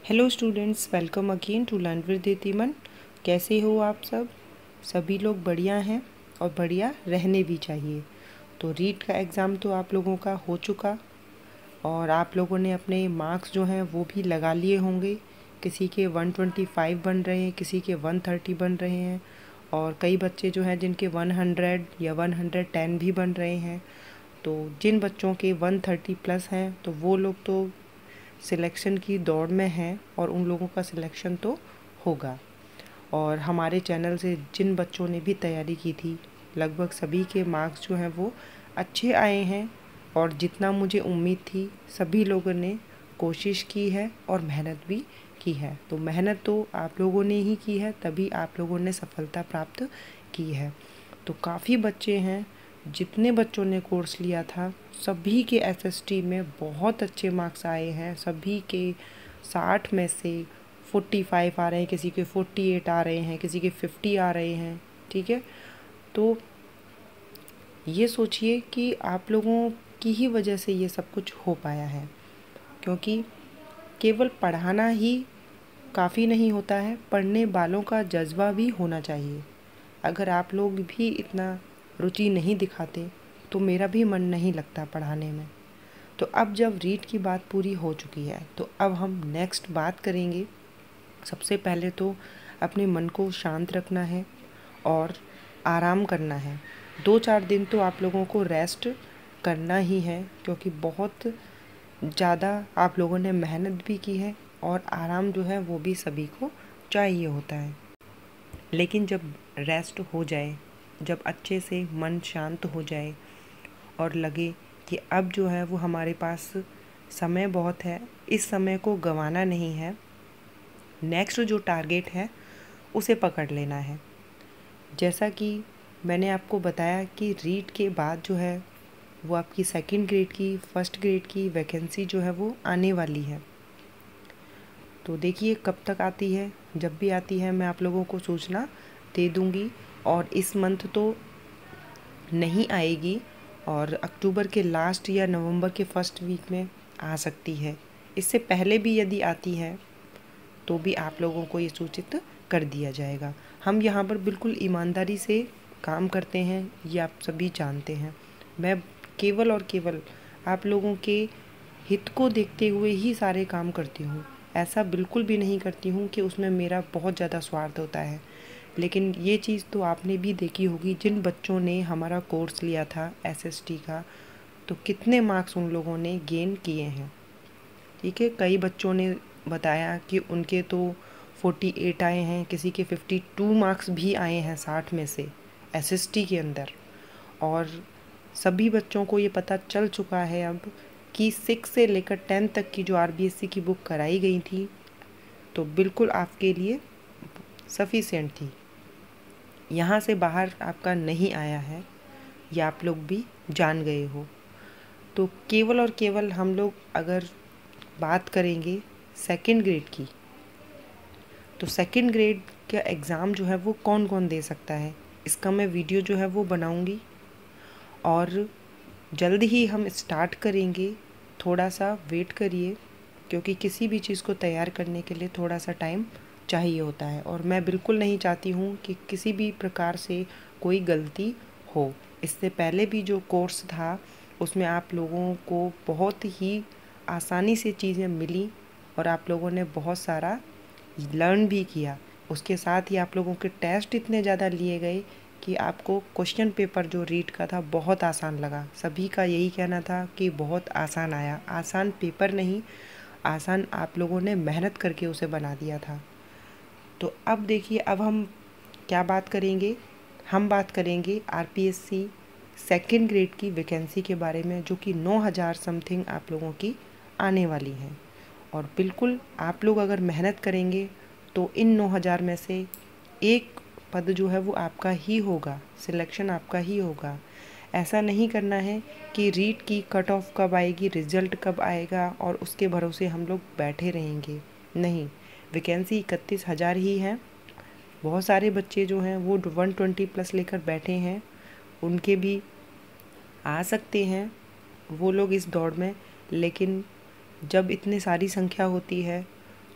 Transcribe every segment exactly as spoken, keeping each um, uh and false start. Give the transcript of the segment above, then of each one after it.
Hello students, welcome again to learn with Ditiman. कैसे हो आप सब? सभी लोग बढ़िया हैं और बढ़िया रहने भी चाहिए। तो रीट का एग्ज़ाम तो आप लोगों का हो चुका और आप लोगों ने अपने मार्क्स जो हैं वो भी लगा लिए होंगे। किसी के वन ट्वेंटी फाइव बन रहे हैं, किसी के वन थर्टी बन रहे हैं और कई बच्चे जो हैं जिनके वन हंड्रेड या वन हंड्रेड टेन भी बन रहे हैं। तो जिन बच्चों के वन थर्टी प्लस हैं तो वो लोग तो सिलेक्शन की दौड़ में हैं और उन लोगों का सिलेक्शन तो होगा। और हमारे चैनल से जिन बच्चों ने भी तैयारी की थी लगभग सभी के मार्क्स जो हैं वो अच्छे आए हैं और जितना मुझे उम्मीद थी सभी लोगों ने कोशिश की है और मेहनत भी की है। तो मेहनत तो आप लोगों ने ही की है, तभी आप लोगों ने सफलता प्राप्त की है। तो काफ़ी बच्चे हैं, जितने बच्चों ने कोर्स लिया था सभी के एसएसटी में बहुत अच्छे मार्क्स आए हैं। सभी के साठ में से फोर्टी फाइव आ रहे हैं, किसी के फोर्टी एट आ रहे हैं, किसी के फिफ्टी आ रहे हैं। ठीक है, तो ये सोचिए कि आप लोगों की ही वजह से ये सब कुछ हो पाया है, क्योंकि केवल पढ़ाना ही काफ़ी नहीं होता है, पढ़ने वालों का जज्बा भी होना चाहिए। अगर आप लोग भी इतना रुचि नहीं दिखाते तो मेरा भी मन नहीं लगता पढ़ाने में। तो अब जब रीट की बात पूरी हो चुकी है तो अब हम नेक्स्ट बात करेंगे। सबसे पहले तो अपने मन को शांत रखना है और आराम करना है। दो चार दिन तो आप लोगों को रेस्ट करना ही है, क्योंकि बहुत ज़्यादा आप लोगों ने मेहनत भी की है और आराम जो है वो भी सभी को चाहिए होता है। लेकिन जब रेस्ट हो जाए, जब अच्छे से मन शांत हो जाए और लगे कि अब जो है वो हमारे पास समय बहुत है, इस समय को गंवाना नहीं है, नेक्स्ट जो टारगेट है उसे पकड़ लेना है। जैसा कि मैंने आपको बताया कि रीट के बाद जो है वो आपकी सेकंड ग्रेड की, फर्स्ट ग्रेड की वैकेंसी जो है वो आने वाली है। तो देखिए कब तक आती है, जब भी आती है मैं आप लोगों को सूचना दे दूँगी। और इस मंथ तो नहीं आएगी और अक्टूबर के लास्ट या नवंबर के फर्स्ट वीक में आ सकती है। इससे पहले भी यदि आती है तो भी आप लोगों को ये सूचित कर दिया जाएगा। हम यहाँ पर बिल्कुल ईमानदारी से काम करते हैं, ये आप सभी जानते हैं। मैं केवल और केवल आप लोगों के हित को देखते हुए ही सारे काम करती हूँ। ऐसा बिल्कुल भी नहीं करती हूँ कि उसमें मेरा बहुत ज़्यादा स्वार्थ होता है। लेकिन ये चीज़ तो आपने भी देखी होगी, जिन बच्चों ने हमारा कोर्स लिया था एसएसटी का, तो कितने मार्क्स उन लोगों ने गेन किए हैं। ठीक है, कई बच्चों ने बताया कि उनके तो फोर्टी एट आए हैं, किसी के फिफ्टी टू मार्क्स भी आए हैं साठ में से एसएसटी के अंदर। और सभी बच्चों को ये पता चल चुका है अब कि सिक्स से लेकर टेंथ तक की जो आरबीएससी की बुक कराई गई थी तो बिल्कुल आपके लिए सफिशिएंट थी। यहाँ से बाहर आपका नहीं आया है, ये आप लोग भी जान गए हो। तो केवल और केवल हम लोग अगर बात करेंगे सेकंड ग्रेड की, तो सेकंड ग्रेड का एग्ज़ाम जो है वो कौन कौन दे सकता है, इसका मैं वीडियो जो है वो बनाऊंगी और जल्द ही हम स्टार्ट करेंगे। थोड़ा सा वेट करिए, क्योंकि किसी भी चीज़ को तैयार करने के लिए थोड़ा सा टाइम चाहिए होता है और मैं बिल्कुल नहीं चाहती हूँ कि किसी भी प्रकार से कोई गलती हो। इससे पहले भी जो कोर्स था उसमें आप लोगों को बहुत ही आसानी से चीज़ें मिली और आप लोगों ने बहुत सारा लर्न भी किया। उसके साथ ही आप लोगों के टेस्ट इतने ज़्यादा लिए गए कि आपको क्वेश्चन पेपर जो रीट का था बहुत आसान लगा। सभी का यही कहना था कि बहुत आसान आया। आसान पेपर नहीं, आसान आप लोगों ने मेहनत करके उसे बना दिया था। तो अब देखिए, अब हम क्या बात करेंगे, हम बात करेंगे आरपीएससी सेकंड ग्रेड की वैकेंसी के बारे में, जो कि नौ हज़ार समथिंग आप लोगों की आने वाली हैं। और बिल्कुल आप लोग अगर मेहनत करेंगे तो इन नौ हज़ार में से एक पद जो है वो आपका ही होगा, सिलेक्शन आपका ही होगा। ऐसा नहीं करना है कि रीट की कट ऑफ कब आएगी, रिज़ल्ट कब आएगा और उसके भरोसे हम लोग बैठे रहेंगे। नहीं, वैकेंसी इकतीस हज़ार ही है। बहुत सारे बच्चे जो हैं वो वन ट्वेंटी प्लस लेकर बैठे हैं, उनके भी आ सकते हैं वो लोग इस दौड़ में। लेकिन जब इतनी सारी संख्या होती है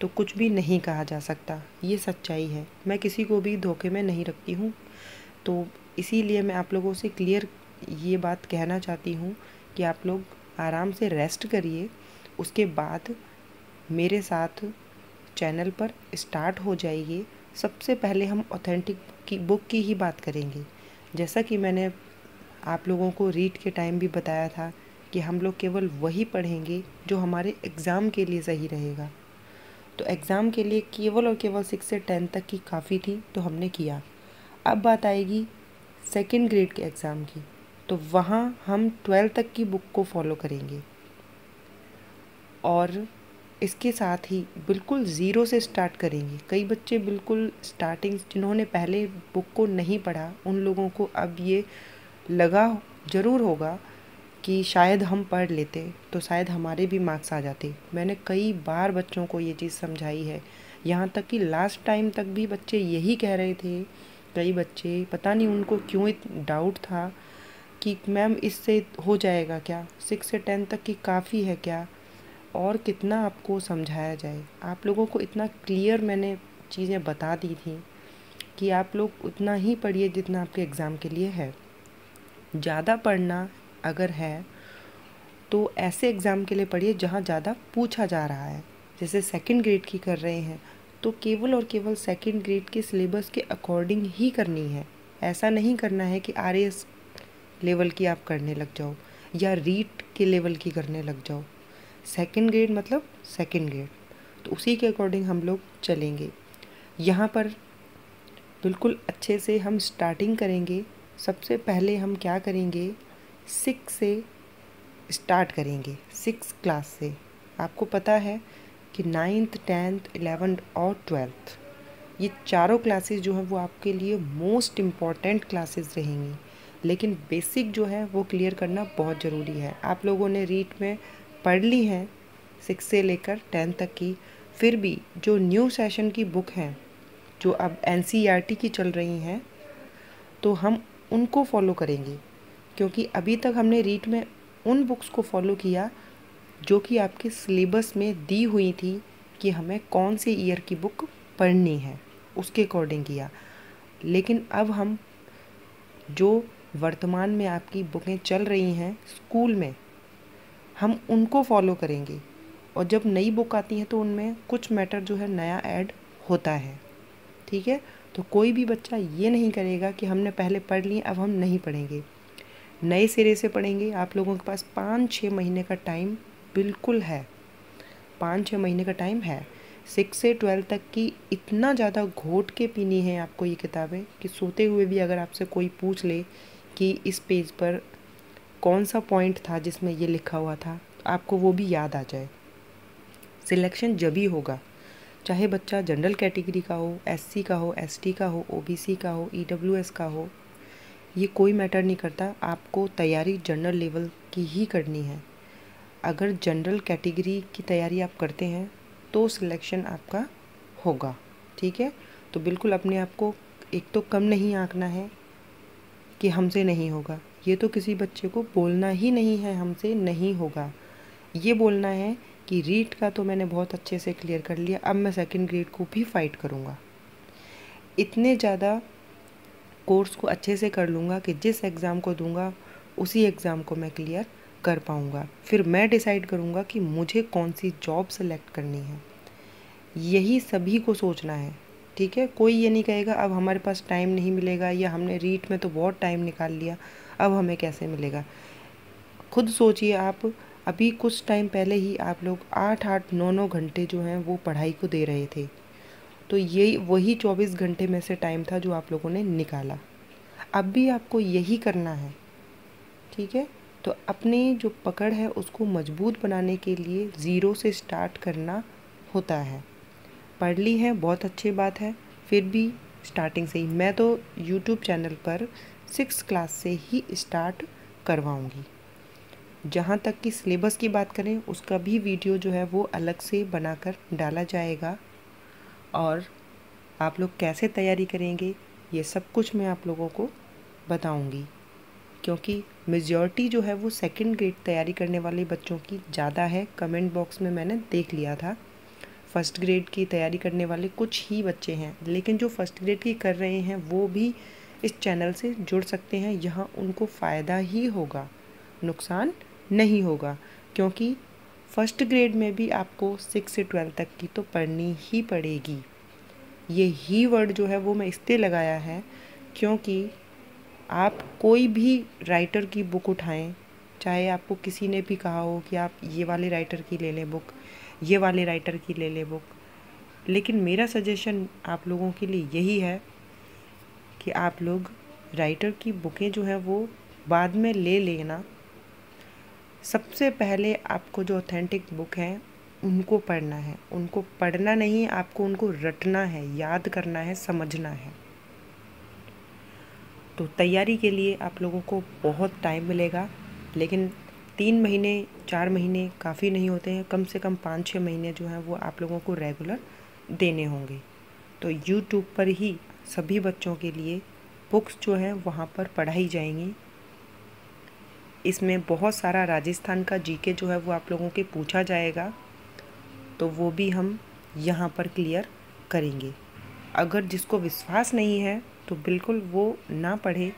तो कुछ भी नहीं कहा जा सकता। ये सच्चाई है, मैं किसी को भी धोखे में नहीं रखती हूँ। तो इसीलिए मैं आप लोगों से क्लियर ये बात कहना चाहती हूँ कि आप लोग आराम से रेस्ट करिए, उसके बाद मेरे साथ चैनल पर स्टार्ट हो जाइए। सबसे पहले हम ऑथेंटिक की बुक की ही बात करेंगे। जैसा कि मैंने आप लोगों को रीड के टाइम भी बताया था कि हम लोग केवल वही पढ़ेंगे जो हमारे एग्ज़ाम के लिए सही रहेगा। तो एग्ज़ाम के लिए केवल और केवल सिक्स से टेन तक की काफ़ी थी, तो हमने किया। अब बात आएगी सेकेंड ग्रेड के एग्ज़ाम की, तो वहाँ हम ट्वेल्थ तक की बुक को फॉलो करेंगे और इसके साथ ही बिल्कुल ज़ीरो से स्टार्ट करेंगे। कई बच्चे बिल्कुल स्टार्टिंग, जिन्होंने पहले बुक को नहीं पढ़ा, उन लोगों को अब ये लगा ज़रूर होगा कि शायद हम पढ़ लेते तो शायद हमारे भी मार्क्स आ जाते। मैंने कई बार बच्चों को ये चीज़ समझाई है, यहाँ तक कि लास्ट टाइम तक भी बच्चे यही कह रहे थे। कई बच्चे, पता नहीं उनको क्यों डाउट था कि मैम इससे हो जाएगा क्या, सिक्स से टेन तक की काफ़ी है क्या, और कितना आपको समझाया जाए। आप लोगों को इतना क्लियर मैंने चीज़ें बता दी थी कि आप लोग उतना ही पढ़िए जितना आपके एग्ज़ाम के लिए है। ज़्यादा पढ़ना अगर है तो ऐसे एग्ज़ाम के लिए पढ़िए जहाँ ज़्यादा पूछा जा रहा है। जैसे सेकंड ग्रेड की कर रहे हैं तो केवल और केवल सेकंड ग्रेड के सिलेबस के अकॉर्डिंग ही करनी है। ऐसा नहीं करना है कि आर एस लेवल की आप करने लग जाओ या रीट के लेवल की करने लग जाओ। सेकंड ग्रेड मतलब सेकंड ग्रेड, तो उसी के अकॉर्डिंग हम लोग चलेंगे। यहाँ पर बिल्कुल अच्छे से हम स्टार्टिंग करेंगे। सबसे पहले हम क्या करेंगे, सिक्स से स्टार्ट करेंगे, सिक्स क्लास से। आपको पता है कि नाइन्थ, टेंथ, इलेवेंथ और ट्वेल्थ, ये चारों क्लासेस जो हैं वो आपके लिए मोस्ट इम्पॉर्टेंट क्लासेस रहेंगी। लेकिन बेसिक जो है वो क्लियर करना बहुत ज़रूरी है। आप लोगों ने रीट में पढ़ ली हैं सिक्स से लेकर टेन तक की, फिर भी जो न्यू सेशन की बुक हैं, जो अब N C E R T की चल रही हैं, तो हम उनको फॉलो करेंगे। क्योंकि अभी तक हमने रीट में उन बुक्स को फॉलो किया जो कि आपके सिलेबस में दी हुई थी कि हमें कौन से ईयर की बुक पढ़नी है, उसके अकॉर्डिंग किया। लेकिन अब हम जो वर्तमान में आपकी बुकें चल रही हैं स्कूल में, हम उनको फॉलो करेंगे। और जब नई बुक आती है तो उनमें कुछ मैटर जो है नया ऐड होता है, ठीक है। तो कोई भी बच्चा ये नहीं करेगा कि हमने पहले पढ़ लिए अब हम नहीं पढ़ेंगे, नए सिरे से पढ़ेंगे। आप लोगों के पास पाँच छः महीने का टाइम बिल्कुल है, पाँच छः महीने का टाइम है। सिक्स से ट्वेल्व तक की इतना ज़्यादा घोट के पीनी है आपको ये किताबें कि सोते हुए भी अगर आपसे कोई पूछ ले कि इस पेज पर कौन सा पॉइंट था जिसमें ये लिखा हुआ था, आपको वो भी याद आ जाए। सिलेक्शन जब ही होगा, चाहे बच्चा जनरल कैटेगरी का हो, एससी का हो, एसटी का हो, ओबीसी का हो, ईडब्ल्यूएस का हो, ये कोई मैटर नहीं करता। आपको तैयारी जनरल लेवल की ही करनी है। अगर जनरल कैटेगरी की तैयारी आप करते हैं तो सिलेक्शन आपका होगा, ठीक है। तो बिल्कुल अपने आप को एक तो कम नहीं आंकना है कि हमसे नहीं होगा। ये तो किसी बच्चे को बोलना ही नहीं है हमसे नहीं होगा। ये बोलना है कि रीट का तो मैंने बहुत अच्छे से क्लियर कर लिया, अब मैं सेकंड ग्रेड को भी फाइट करूँगा। इतने ज़्यादा कोर्स को अच्छे से कर लूँगा कि जिस एग्ज़ाम को दूँगा उसी एग्ज़ाम को मैं क्लियर कर पाऊँगा। फिर मैं डिसाइड करूँगा कि मुझे कौन सी जॉब सेलेक्ट करनी है। यही सभी को सोचना है, ठीक है। कोई ये नहीं कहेगा अब हमारे पास टाइम नहीं मिलेगा, या हमने रीट में तो बहुत टाइम निकाल लिया अब हमें कैसे मिलेगा। खुद सोचिए आप, अभी कुछ टाइम पहले ही आप लोग आठ आठ नौ नौ घंटे जो हैं वो पढ़ाई को दे रहे थे, तो यही वही चौबीस घंटे में से टाइम था जो आप लोगों ने निकाला। अब भी आपको यही करना है, ठीक है। तो अपनी जो पकड़ है उसको मजबूत बनाने के लिए ज़ीरो से स्टार्ट करना होता है। पढ़ ली है बहुत अच्छी बात है, फिर भी स्टार्टिंग से ही मैं तो यूट्यूब चैनल पर सिक्स क्लास से ही स्टार्ट करवाऊँगी। जहाँ तक कि सिलेबस की बात करें उसका भी वीडियो जो है वो अलग से बनाकर डाला जाएगा, और आप लोग कैसे तैयारी करेंगे ये सब कुछ मैं आप लोगों को बताऊंगी। क्योंकि मेजॉरिटी जो है वो सेकंड ग्रेड तैयारी करने वाले बच्चों की ज़्यादा है, कमेंट बॉक्स में मैंने देख लिया था। फर्स्ट ग्रेड की तैयारी करने वाले कुछ ही बच्चे हैं, लेकिन जो फर्स्ट ग्रेड की कर रहे हैं वो भी इस चैनल से जुड़ सकते हैं। यहाँ उनको फ़ायदा ही होगा, नुकसान नहीं होगा, क्योंकि फर्स्ट ग्रेड में भी आपको सिक्स से ट्वेल्थ तक की तो पढ़नी ही पड़ेगी। ये ही वर्ड जो है वो मैं इसलिए लगाया है क्योंकि आप कोई भी राइटर की बुक उठाएं, चाहे आपको किसी ने भी कहा हो कि आप ये वाले राइटर की ले लें बुक, ये वाले राइटर की ले लें बुक, लेकिन मेरा सजेशन आप लोगों के लिए यही है कि आप लोग राइटर की बुकें जो है वो बाद में ले लेना। सबसे पहले आपको जो ऑथेंटिक बुक है उनको पढ़ना है, उनको पढ़ना नहीं, आपको उनको रटना है, याद करना है, समझना है। तो तैयारी के लिए आप लोगों को बहुत टाइम मिलेगा, लेकिन तीन महीने चार महीने काफ़ी नहीं होते हैं, कम से कम पाँच छः महीने जो हैं वो आप लोगों को रेगुलर देने होंगे। तो यूट्यूब पर ही सभी बच्चों के लिए बुक्स जो हैं वहाँ पर पढ़ाई जाएंगी। इसमें बहुत सारा राजस्थान का जीके जो है वो आप लोगों के पूछा जाएगा, तो वो भी हम यहाँ पर क्लियर करेंगे। अगर जिसको विश्वास नहीं है तो बिल्कुल वो ना पढ़े,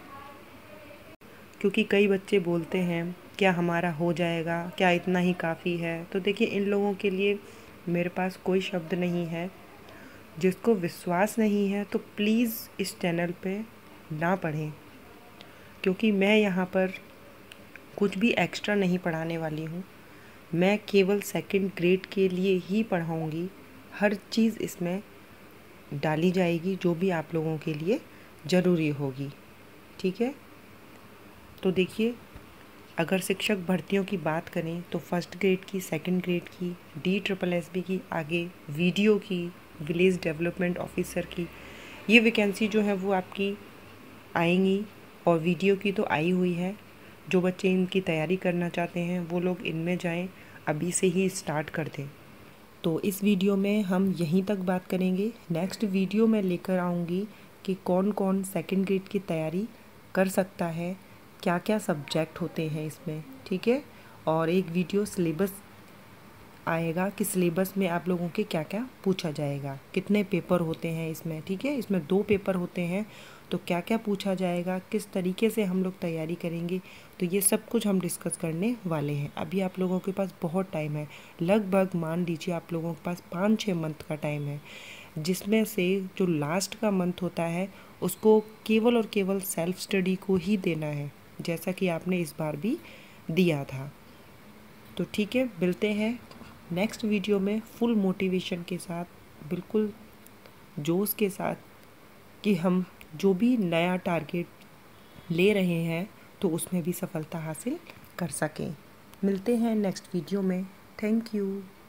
क्योंकि कई बच्चे बोलते हैं क्या हमारा हो जाएगा, क्या इतना ही काफ़ी है। तो देखिए, इन लोगों के लिए मेरे पास कोई शब्द नहीं है। जिसको विश्वास नहीं है तो प्लीज़ इस चैनल पे ना पढ़ें, क्योंकि मैं यहाँ पर कुछ भी एक्स्ट्रा नहीं पढ़ाने वाली हूँ। मैं केवल सेकंड ग्रेड के लिए ही पढ़ाऊँगी। हर चीज़ इसमें डाली जाएगी जो भी आप लोगों के लिए ज़रूरी होगी, ठीक है। तो देखिए, अगर शिक्षक भर्तियों की बात करें तो फर्स्ट ग्रेड की, सेकंड ग्रेड की, डी ट्रिपल एस बी की, आगे वीडियो की, विलेज डेवलपमेंट ऑफिसर की, ये वैकेंसी जो है वो आपकी आएंगी। और वीडियो की तो आई हुई है। जो बच्चे इनकी तैयारी करना चाहते हैं वो लोग इनमें जाएं, अभी से ही स्टार्ट कर दें। तो इस वीडियो में हम यहीं तक बात करेंगे। नेक्स्ट वीडियो में लेकर आऊँगी कि कौन कौन सेकंड ग्रेड की तैयारी कर सकता है, क्या क्या सब्जेक्ट होते हैं इसमें, ठीक है। और एक वीडियो सिलेबस आएगा कि सिलेबस में आप लोगों के क्या क्या पूछा जाएगा, कितने पेपर होते हैं इसमें, ठीक है। इसमें दो पेपर होते हैं, तो क्या क्या पूछा जाएगा, किस तरीके से हम लोग तैयारी करेंगे, तो ये सब कुछ हम डिस्कस करने वाले हैं। अभी आप लोगों के पास बहुत टाइम है, लगभग मान लीजिए आप लोगों के पास पाँच छः मंथ का टाइम है, जिसमें से जो लास्ट का मंथ होता है उसको केवल और केवल सेल्फ स्टडी को ही देना है, जैसा कि आपने इस बार भी दिया था। तो ठीक है, मिलते हैं नेक्स्ट वीडियो में फुल मोटिवेशन के साथ, बिल्कुल जोश के साथ, कि हम जो भी नया टारगेट ले रहे हैं तो उसमें भी सफलता हासिल कर सकें। मिलते हैं नेक्स्ट वीडियो में। Thank you.